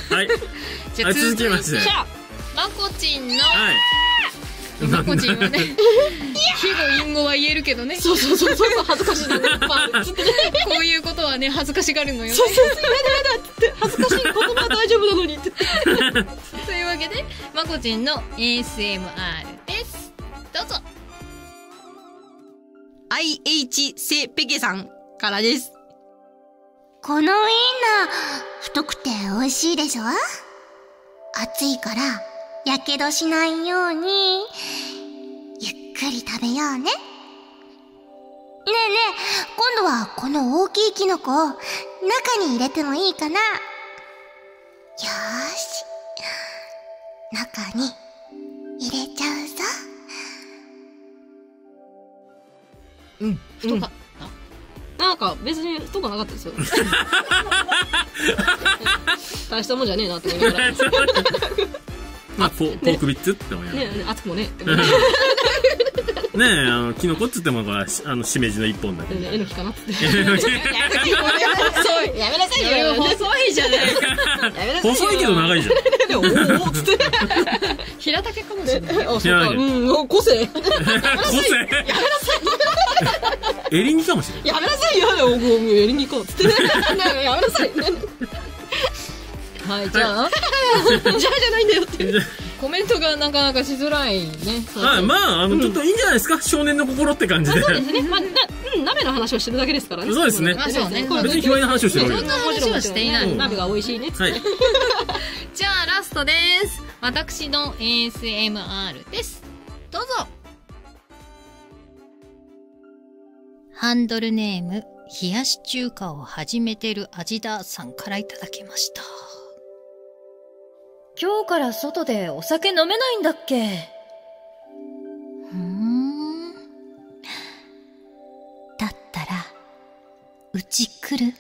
A: はい。
B: じゃあ
A: 続きまして。
B: まこちんの。
A: はい。
B: まこちんはね、非語隠語は言えるけどね。
C: そうそうそうそう、恥ずかしいな。こ
B: ういうことはね、恥ずかしがるのよね。
C: そうそうそう、やだやだって恥ずかしい言葉は大丈夫なのにって。
B: というわけで、まこちんの エーエスエムアール です。どうぞ。
C: アイエイチ セペケさんからです。
D: このウインナー、太くて美味しいでしょ？暑いから、やけどしないように、ゆっくり食べようね。ねえねえ、今度はこの大きいキノコを中に入れてもいいかな？よーし。中に入れちゃうぞ。
C: うん、太かった。なんか別に太くなかったですよ。大したもんじゃねえなって思いながら。
A: まあ、ポークビッツって思いながら。
C: ねえ、熱くもねって
A: 思いながら。ねえ、あの、キノコっつっても、あの、しめじの一本だけど。
C: えのきかなっつって。やめなさい。やめなさいよ。
B: 細いじゃない。
A: 細いけど長いじゃん。
C: おおつって。
B: 平竹かもしれない。
C: あ、そうか。うん、個性。個性。やめなさい。
A: 襟にかもしれない。
C: やめなさいよ。襟にこうつって。やめなさい。
B: はい、じゃあ。
C: じゃあじゃないんだよって。
B: コメントがなかなかしづらいね。
A: はい、まあ、あの、ちょっといいんじゃないですか、少年の心って感じで。
C: そうですね。まあ、鍋の話をしてるだけですからね。
A: そうですね。
B: あ、そうね。
A: 別に卑猥な話をしてるわけ
B: そんな話はしていない。
C: 鍋が美味しいね。
A: はい。
B: じゃあ、ラストです。私の エーエスエムアール です。どうぞ。ハンドルネーム、冷やし中華を始めてる味ださんからいただきました。今日から外でお酒飲めないんだっけ？
D: ふーん。だったら、うち来る？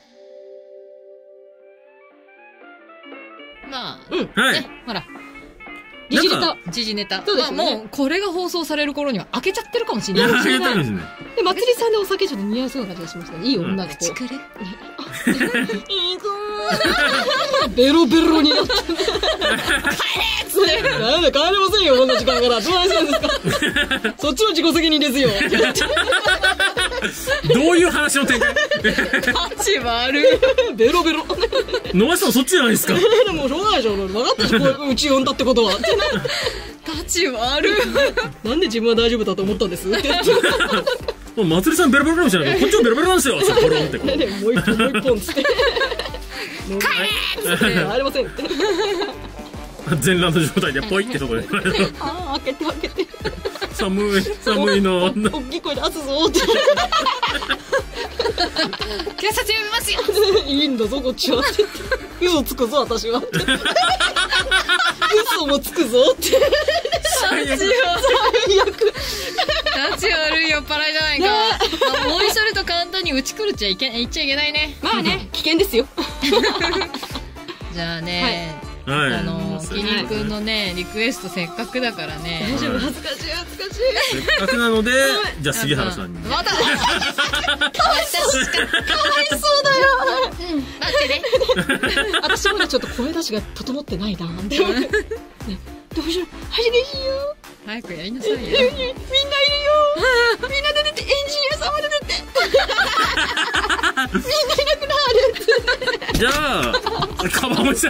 B: まあ、
C: うん。
A: はい。
B: ね、ほら。
C: 時事ネタ。
B: 時事ネタ。
C: そうですね。
B: もう、これが放送される頃には開けちゃってるかもしれない。
A: 開けたんですね。
C: で、まつりさんでお酒ちょっと似合いそうな感じがしましたね。いい女がこう。
B: うち来る？
C: いい子ー。ベロベロになって。帰れっつって。なんだ、帰れませんよ、こんな時間から。どうするんですか？そっちの自己責任ですよ。
A: どういう話の展開？
B: 価値悪い。
C: ベロベロ。
A: 野間さんそっちじゃないですか。
C: もうしょうがないじゃん。分かったでしょ、うち呼んだってことは。
B: 価値悪い。
C: なんで自分は大丈夫だと思ったんですって。
A: もうまつりさんベロベロかもしれないけど、こっちもベロベロなんですよ。ポロンってこう。
C: もう一本もう一本つって。帰れーっつって。ありませんって。
A: 全裸の状態でポイってとこで。
C: ああ、開けて開けて。
A: 寒い、寒いの。
C: 大きい声で出すぞって。
B: 警察呼びますよ。
C: いいんだぞ、こっちはって。嘘つくぞ、私は。嘘もつくぞって。
A: 最悪。
C: 最悪。
B: 価値悪い酔っ払いじゃないか。もう一人と簡単に打ち狂っちゃいけ言っちゃいけないね。
C: まあね、危険ですよ。
B: じゃあね、
A: はい、
B: あのキリンくんのねリクエストせっかくだからね。
C: 大丈夫、恥ずかしい恥ずかしい。
A: せっかくなので、じゃあ杉原さんに。
B: また。かわいそうだよ。待ってね。
C: 私もねちょっと声出しが整ってないな。ね、どうしよう。恥ずかしいよ。
B: 早くやりなさいよ。みん
C: ないるよ。みんな出てて、エンジニアさんまで出て。みんないなくなる。
A: じゃあカバン持ちだ。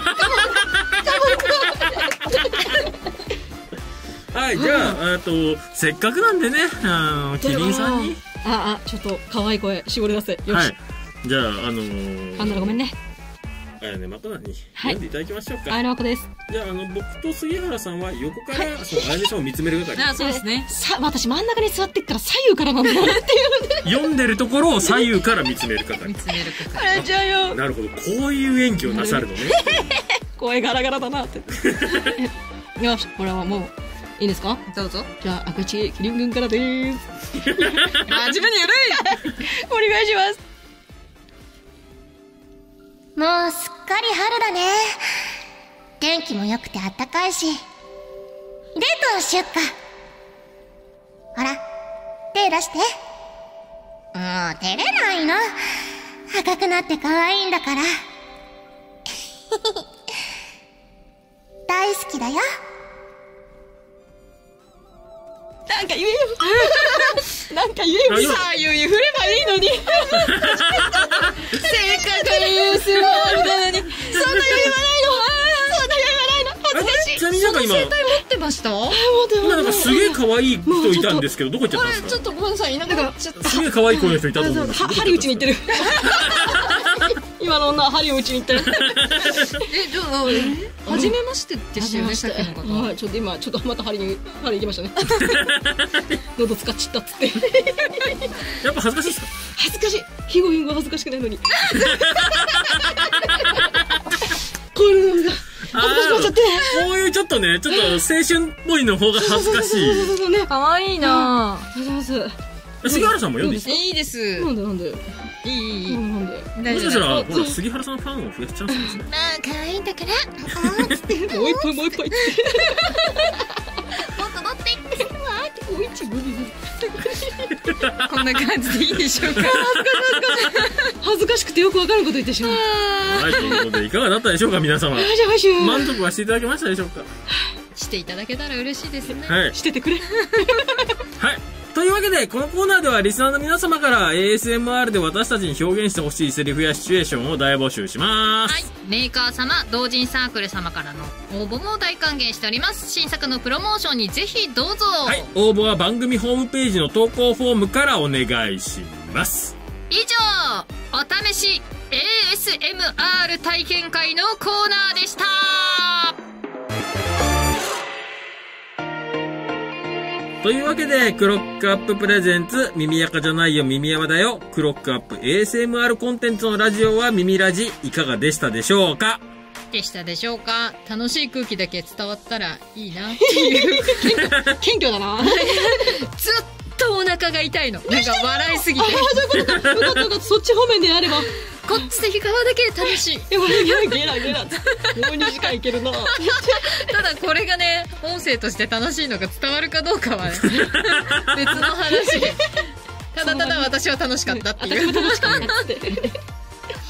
A: はい、じゃあ、えっとせっかくなんでね、あのキリンさんに。
C: ああ、ちょっと可愛い声絞り出せ。よし。
A: はい。じゃああのー。
C: あんならごめんね。
A: あやねまこなに読んでいただきましょうか。
C: あやねまこです。
A: じゃああの僕と杉原さんは横からそのあやねさんを見つめる係。
B: あ、そうですね。
C: さ、私真ん中に座ってっから左右からなんだなっていうね。
A: 読んでるところを左右から見つめる係。
B: 見つめる係。
C: あれちゃうよ。
A: なるほど、こういう演技をなさるのね。
C: 声ガラガラだなって。よし、これはもういいですか？
B: どうぞ。
C: じゃあ、赤ちキリン軍からでーす。
B: 真面目にゆるい。
C: お願いします。
D: もうすっかり春だね。天気も良くてあったかいし、デートをしよっか。ほら、手出して。もう照れないの。赤くなって可愛いんだから。大好きだよ。
C: なんか言えよ。なんか言えよ。左右に振ればいいのに。せっかくユースボールなのに。そんな余裕はないの。そんな余裕はないの。恥ずかしい。
A: ちなみになんか今、
B: 携帯持ってました？
A: 今なんかすげえ可愛い人いたんですけど、どこ行っちゃったんですか？
B: ちょっとごめんなさい、いなくなっちゃった。
A: すげえ可愛い子の人いたと思うんですけど。
C: 針打ちに行ってる。今の女は針を打ちに行ってる。
B: え、じゃあ、初めましてでしたよね、さっきの方。
C: はい、ちょっと今、ちょっとまた針に、針行きましたね。喉使っちったっつって。
A: やっぱ恥ずかしいですか？
C: 恥ずかしい。ヒゴヒゴ恥ずかしくないのに。これなんだ。恥ずかしくなっちゃって。
A: こういうちょっとね、ちょっと青春っぽいの方が恥ずかしい。
C: そうそうそうね。
B: かわいいなぁ。
C: ありがとうございます。
A: 杉原さんも読んでいいですか？
B: いいです。
C: なんでなんで
B: いいいい。
C: なんで
A: もしかしたら、ほら、杉原さんファンを増やしちゃうんですね。
D: まあ可愛いんだから。
C: もう一杯もう一杯。
D: もっと乗って。
C: もう一無理無理。
B: こんな感じでいいでしょうか。
C: 恥ずかしくてよくわからんこと言ってしまう。
A: はい、ということでいかがだったでしょうか、皆様。満足はしていただけましたでしょうか？
B: していただけたら嬉しいですね。
A: はい。
C: しててくれ。
A: はい。というわけで、このコーナーではリスナーの皆様から エーエスエムアール で私たちに表現してほしいセリフやシチュエーションを大募集します。
B: はい。メーカー様、同人サークル様からの応募も大歓迎しております。新作のプロモーションにぜひどうぞ。
A: はい。応募は番組ホームページの投稿フォームからお願いします。
B: 以上、お試し エーエスエムアール 体験会のコーナーでした。
A: というわけで、クロックアッププレゼンツ、耳垢じゃないよ耳山だよ、クロックアップ エーエスエムアール コンテンツのラジオは耳ラジ、いかがでしたでしょうか？
B: でしたでしょうか？楽しい空気だけ伝わったらいいなっていう。
C: 謙虚だな。
B: ずっとお腹が痛いの。なんか笑いすぎて。
C: ああ、そういうことか。よかったよかった。そっち方面であれば。
B: こっちで側だけ楽しい。
C: でもゲラゲラゲラ。もうにじかんいけるな。
B: ただこれがね、音声として楽しいのが伝わるかどうかはね、別の話。ただただ私は楽しかったっていう。
C: 私も楽しかったって。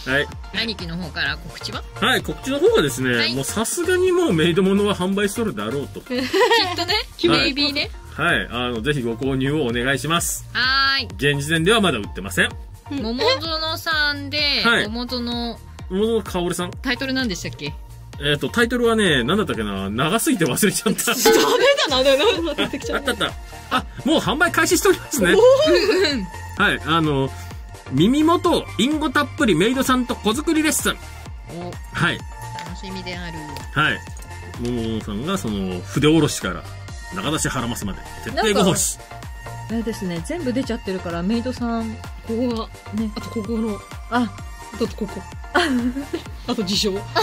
A: はい。
B: 兄貴の方から告知は？
A: はい、告知の方はですね、
B: はい、
A: もうさすがにもうメイド物は販売しとるだろうと。
B: きっとね、メイビーね。
A: はい、あの、ぜひご購入をお願いします。
B: はーい。
A: 現時点ではまだ売ってません。
B: 桃園さんで、はい、桃園。
A: 桃園かおるさん。
B: タイトル何でしたっけ？
A: えっと、タイトルはね、何だったっけな、長すぎて忘れちゃった。
C: ダメだな、なんか出てきちゃった。
A: あったあった。あ、もう販売開始しておりますね。はい、あの、耳元、リンゴたっぷりメイドさんと子作りレッスン。はい。
B: 楽しみである。
A: はい。桃園さんが、その、筆おろしから中出し腹ますまで、徹底ご奉仕。
E: あれですね、全部出ちゃってるから、メイドさん、
C: ここが、ね、あとここの、
E: あ、
C: あとここ。あと自称。あ、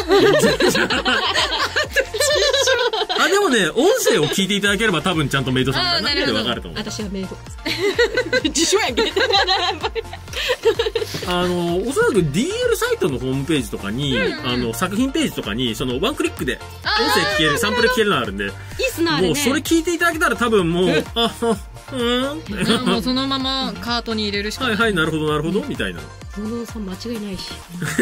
A: でもね、音声を聞いていただければ多分ちゃんとメイドさんだなってわかると思う。
C: 私はメイド。自称やんけ。
A: あの、おそらく ディーエル サイトのホームページとかに、うんうん、あの、作品ページとかに、その、ワンクリックで、音声聞ける、サンプル聞けるのあるんで、いいっ
C: すな、あれね。
A: もうそれ聞いていただけたら多分もう、あ、うん。
B: もうそのままカートに入れるしかない。
A: はいはい、なるほどなるほど、みたいな。
C: 桃野さん間違いないし。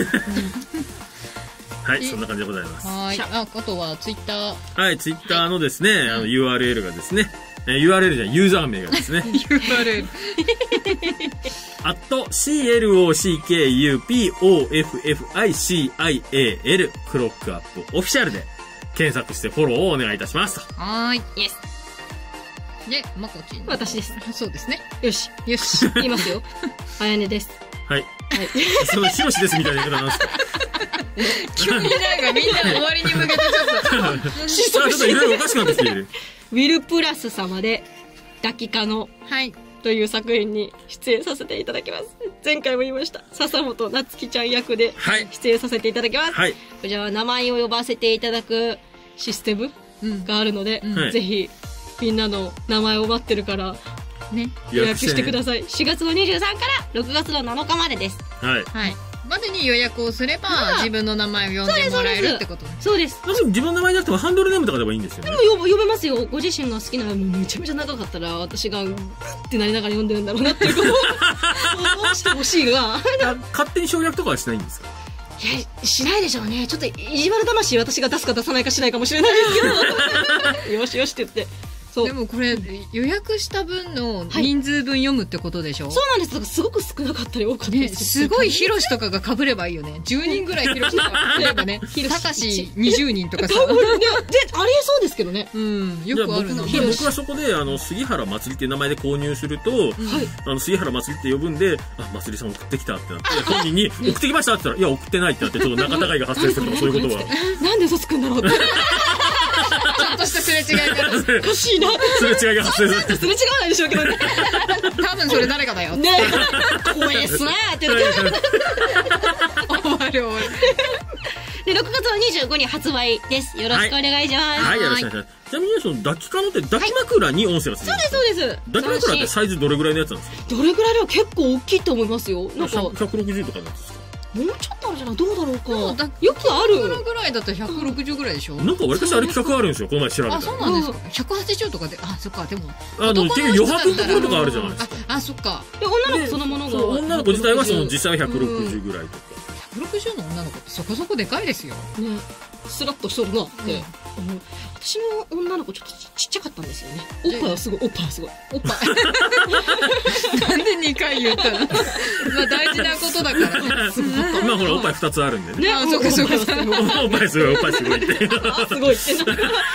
A: はい、そんな感じでございます。
B: はい。あ、あとはツイッター。
A: はい、ツイッターのですね、はい、あの ユーアールエル がですね、えー、ユーアールエル じゃない、ユーザー名がですね。
B: ユーアールエル。
A: アット シーエルオーシーケーユーピーオーエフエフアイシーアイエーエル クロックアップオフィシャルで検索してフォローをお願いいたしますと。
B: はーい。イエス。で、まこちん。
C: 私です。
B: そうですね。
C: よし。よし。言いますよ。あやねです。
A: はい。はい。その、ひろしですみたいな言い方なんですか？
B: 急になんかみんなの終わりに向けてちょっと、
A: ちょっといろいろおかしくなってきている。
C: ウィルプラス様で、抱きかの、
B: はい。
C: という作品に出演させていただきます。前回も言いました。笹本夏希ちゃん役で出演させていただきます。はい。こちらは名前を呼ばせていただくシステムがあるので、うん、ぜひ、みんなの名前を待ってるから、ね、予約してください。しがつのにじゅうさんからろくがつのなのかまでです。
A: はい。
B: はい。までに予約をすれば、自分の名前を呼んでもらえるってことね。
C: そうです。
A: 自分の名前じゃなくてもハンドルネームとかでもいいんですよね。
C: でも呼べますよ。ご自身が好きな、もうめちゃめちゃ長かったら、私が、グッってなりながら呼んでるんだろうなっていうことをしてほしいが。
A: 勝手に省略とかはしないんですか？
C: いや、しないでしょうね。ちょっと意地悪魂私が出すか出さないかしないかもしれないですけど。よしよしって言って。
B: そうでもこれ予約した分の人数分読むってことでしょ、はい、
C: そうなんです。だからすごく少なかったり多かったり、
B: ね、すごいヒロシとかが被ればいいよね。じゅうにんぐらいヒロシとか被ればね。たかしにじゅうにんとかさ。で、あり
C: えそうですけどね。
B: うん。よくあるな。
A: 僕, 僕はそこで、あの、杉原まつりっていう名前で購入すると、はい、あの、杉原まつりって呼ぶんで、あ、まつりさん送ってきたってなって、本人に送ってきましたって言ったら、いや、送ってないってなって、ちょっと仲違いが発生するとか、そういうことは。
C: なんで嘘つくんだろうって。
B: ちょっとしたすれ違いが。
C: おかしいな。
A: すれ違いが発生する。
C: すれ違わないでしょうけどね。
B: 多分それ誰かだよ。
C: ねえ。怖えっすねーって言って。終
B: わる終わる。
C: で、ろくがつのにじゅうごにち発売です。よろしくお願いします。
A: はい、よろしくお願いします。ちなみにその抱きかのって抱き枕に音声がついてるんですか？
C: そうですそうです。
A: 抱き枕ってサイズどれぐらいのやつなんですか？
C: どれぐらいでは結構大きいと思いますよ。なんか
A: ひゃくろくじゅうとかのやつですか？
C: もうちょっとあるじゃない。どうだろうか。よくある。
B: このぐらいだったらひゃくろくじゅうぐらいでしょ。
A: なんか割かしあれ企画あるんですよ。この前調べたら。
B: あ、そうなんですか。ひゃくはちじゅうとかで、あ、そっか。でも
A: あの結局余白のところとかあるじゃないですか。
B: あ、そっか。
C: で女の子そのものが
A: 女の子自体はその実際はひゃくろくじゅうぐらいとか。
B: ひゃくろくじゅうの女の子ってそこそこでかいですよ。
C: ね。スラッとしとるなって。私の女の子ちょっとちっちゃかったんですよね。おっぱいはすごい、おっぱいはすごい。
B: おっぱい。なんでにかい言ったの？まあ大事なことだからね。
A: 今ほらおっぱいふたつあるんでね。
B: ね、あ、そっかそっか。
A: おっぱいすごい、おっぱいすごいって。
C: あ、すごいって。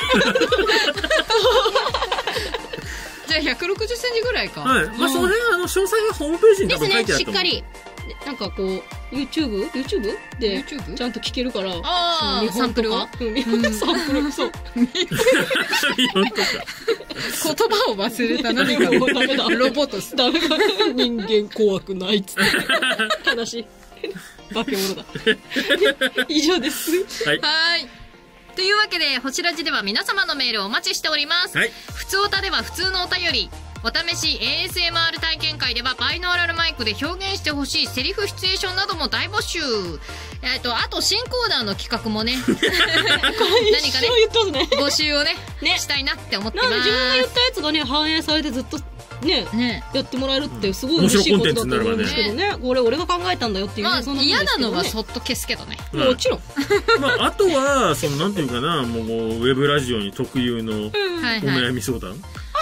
B: じゃあひゃくろくじゅっセンチぐらいか。
A: はい。まあその辺あの詳細はホームページに多分書いてあると思う。
C: ですね、しっかり。なんかこう YouTube? YouTube? でちゃんと聞けるから、
B: ああ、サンプルは
C: 見本とか、サンプル、そう。
A: 見本とか。
B: 言葉を忘れた何かもダメだ。ロボット
C: ダメだ。人間怖くないっつって。話。化け物だ。以上です。
A: はい。
B: はい。というわけで、ホシラジでは皆様のメールをお待ちしております。はい。ふつおたでは普通のお便り。お試し エーエスエムアール 体験会ではバイノーラルマイクで表現してほしいセリフシチュエーションなども大募集。えっと、あと新コーナーの企画もね、何かね、募集をね、ねしたいなって思ってます。
C: 自分が言ったやつがね、反映されてずっとね、ねやってもらえるってすごい嬉しいことだと思うんですけどね。これ俺が考えたんだよっていう、
B: まあ、嫌なのはそっと消すけどね。
C: もちろん。
A: まあ、あとは、その、なんていうかな、もう、ウェブラジオに特有のお悩み相談。
C: あ、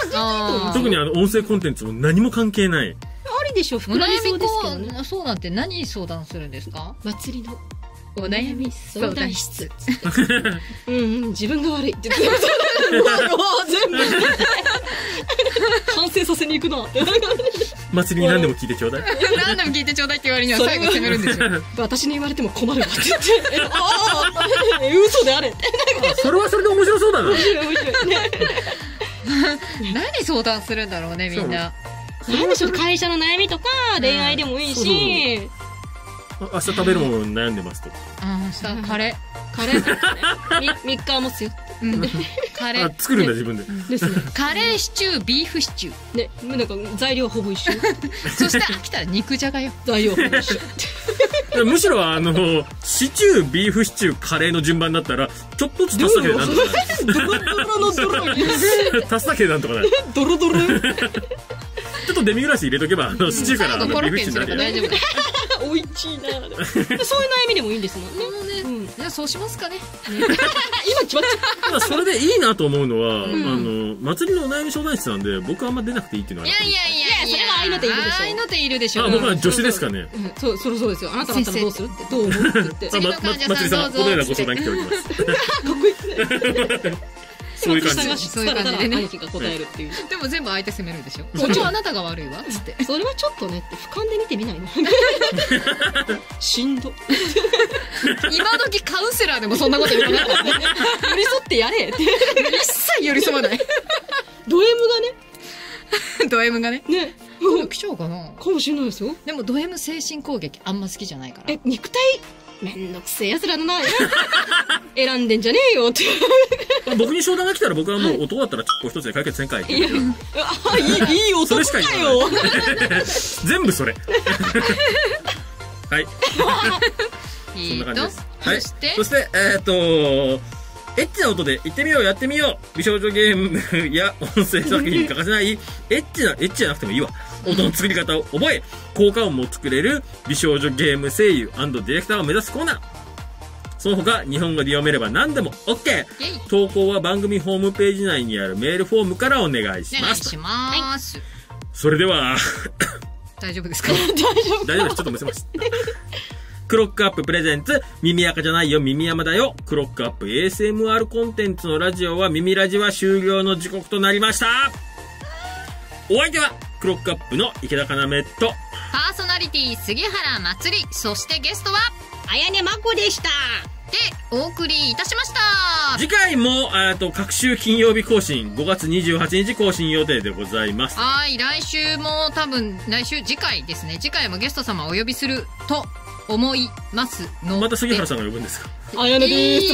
C: あ
A: 特にあの音声コンテンツも何も関係ない。
C: ありでしょ、
B: お
C: 膨らみ
B: 悩み
C: そうですけどね。
B: こう相談って何に相談するんですか？
C: 祭りの
B: お悩み相談室。
C: うんうん、自分が悪いって言ってうわうわ全部反省させに行くなって。
A: 祭りに何でも聞いてちょうだい。
B: 何でも聞いてちょうだいって言われには最後責めるんですよ。
C: 私に言われても困るわって言ってえああえ嘘であれって。
A: それはそれで面白そうだな。
C: 面白い面白いね。
B: 何相談するんだろうねみんな。
C: 何でしょう、会社の悩みとか恋愛でもいいし、
A: 明日食べるものに悩んでますとか。
B: ああ、さカレ
C: カレーみみっか持つよ。
B: ー。うん。カレ
A: あ、
B: ー。
A: 作るんだ自分で。
C: ですね。
B: カレーシチュー、ビーフシチュー。
C: ね、なんか材料ほぼ一緒。
B: そして飽きたら肉じゃがよ。
C: 材料ほぼ一緒。
A: むしろあのシチュー、ビーフシチュー、カレーの順番だったらちょっとずつ足すだけでなんとかなる。
C: ドロドロのドロに
A: 足すだけでなんとかなる。
C: ドロドロ。
A: ちょっとデミグラス入れとけばあのシチューからあのビ
B: コロ
A: ーフシ
B: ッケにすれ
A: チューになるよ。
B: ば大丈夫だ。
C: おいちいな。そういう悩みでもいいんですもんね。
B: もうね、
C: うん
B: じゃあそうしますかね。
C: 今決まっちゃった
A: だそれでいいなと思うのは、あの祭りのお悩み相談室なんで僕はあんま出なくていいっていうのはい
B: やいやいやいや、
C: いやそれは愛の手いるでしょ
B: 愛の手いるでしょ。
A: あ、僕は女子ですかね。
C: うんそうそろそうですよ。あなただったらどうするってどう思うって言って
A: あ、
B: 次
A: ま、ま、
B: の患者さん
A: まつりさん、
B: どうぞ
A: このようなご相談来ております。
C: かっこいいですね。
A: そういう感じ。
C: そういう感じでね。兄貴が答えるっていう。
B: でも全部相手責めるでしょ。こっちはあなたが悪いわっつって。
C: それはちょっとねって俯瞰で見てみないの。しんど。
B: 今時カウンセラーでもそんなこと言わないからね。
C: 寄り添ってやれって。
B: 一切寄り添わない。
C: ド M がね。
B: ド M がね。
C: ね。
B: 今度来ちゃうかな。
C: かもしれないですよ。
B: でもド M 精神攻撃あんま好きじゃないから。
C: え、肉体めんどくせえやつらだな。選んでんじゃねえよって。
A: 僕に相談が来たら僕はもう男だったらちょっと一つで解決せんかい。
C: いや、あ、いい、いい男
A: それしか
C: かよ。
A: 全部それ。はい。そん
B: いいと
A: な感じです。はい。
B: そして
A: そして、えーっと、エッチな音で行ってみよう、やってみよう。美少女ゲームや音声作品に欠かせない、エッチな、エッチじゃなくてもいいわ。音の作り方を覚え、効果音も作れる美少女ゲーム声優&ディレクターを目指すコーナー。その他、日本語で読めれば何でも OK。
B: イェイ
A: 投稿は番組ホームページ内にあるメールフォームからお願いします。
B: お願いします。
A: それでは、
B: 大丈夫ですか？
A: 大丈夫です。ちょっとむせました。クロックアッププレゼンツ、耳垢じゃないよ、耳山だよ。クロックアップ エーエスエムアール コンテンツのラジオは、耳ラジは終了の時刻となりました。お相手は、クロックアップの池田要と、
B: パーソナリティ杉原まつり、そしてゲストは、
C: あやねまこでした。
B: で、お送りいたしました。
A: 次回も、えっと、各週金曜日更新、ごがつにじゅうはちにち更新予定でございます。
B: はい、来週も多分、来週、次回ですね。次回もゲスト様をお呼びすると思いますので。
A: また杉原さんが呼ぶんですか？
C: あやねでーす。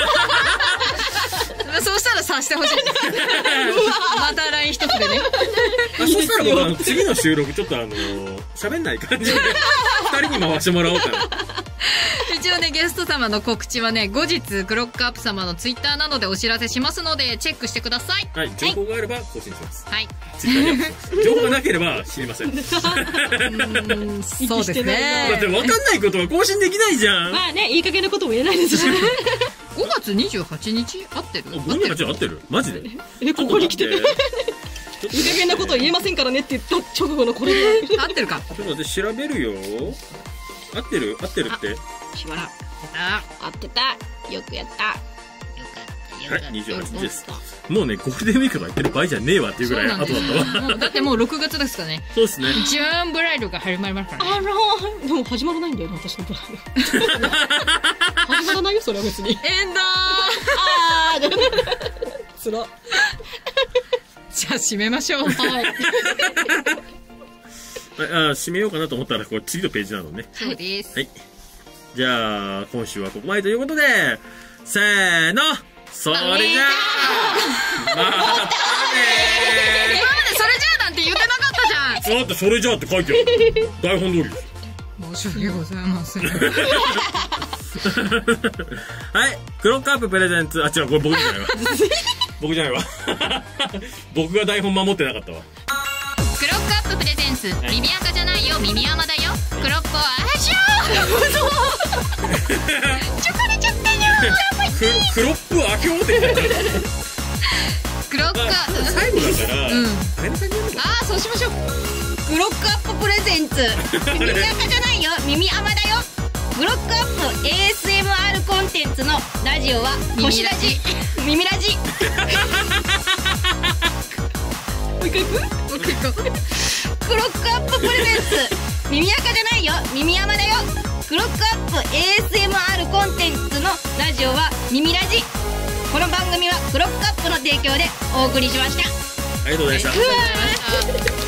B: そうしたら察してほしい。また ライン 一つでね。
A: あ、そしたら僕あの次の収録ちょっとあの喋んない感じでふたりに回してもらおうかな。
B: 一応ね、ゲスト様の告知はね、後日クロックアップ様のツイッターなどでお知らせしますのでチェックしてください。
A: はい、情報があれば更新します。
B: はい。
A: ツイッターにアップします情報がなければ知りません。だ
B: そうですね。
A: って分かんないことは更新できないじゃん。
C: まあね、いい加減なことも言えないですし。
B: ごがつにじゅうはちにち合ってる？
A: ごにはち合ってる？マジで？
C: え、ここに来て。いい
A: ちょっと待って
C: 加減なことは言えませんからねって言った直後のこれが。
B: 合ってるか。
A: ちょっと待って調べるよ。合ってる？合ってるって。
C: しばら
B: あ、
C: 合ってた。よくやった。
A: はい、にじゅうはちにちです。もうね、ゴールデンウィークとか言ってる場合じゃねえわっていうぐらい後だったわ。
B: もうだってもうろくがつですかね。
A: そうですね。
B: ジューンブライドが始まりますからね。
C: あら、でも始まらないんだよな、私のブライド。始まらないよ、それは別に。
B: エンドー。
C: あー、つら。
B: じゃあ締めましょう。
C: はい。
A: あ、締めようかなと思ったら、これ次のページなのね。
B: そうです。
A: はい。じゃあ、今週はここまでということで、せーの、それじゃあ、またね
B: 今までそれじゃあなんて言ってなかったじゃん。
A: ー。だってそれじゃあって書いてある。台本通りです。
B: 申し訳ございません。
A: はい。クロックアッププレゼンツ、あ、違う、これ僕じゃないわ。僕じゃないわ。僕が台本守ってなかったわ。
B: クロックアッププレゼンツ、耳垢じゃないよ、耳山だよ。クロップはあしょーちょかれちゃったよ。
A: クロップ開けようって言った。
B: クロック、
A: 最後後だから
B: うん
A: あれの感じなのかな。
C: ああそうしましょう。クロックアッププレゼンツ耳垢じゃないよ耳甘だよ。クロックアップ エーエスエムアール コンテンツのラジオは星ラジ耳ラジもう一回いくもう一回いこう。クロックアッププレゼンツ耳垢じゃないよ耳甘だよ。クロックアップ エーエスエムアール コンテンツのラジオは耳ラジ。この番組はクロックアップの提供でお送りしました。
A: ありがとうございました。
B: ありがとうございました。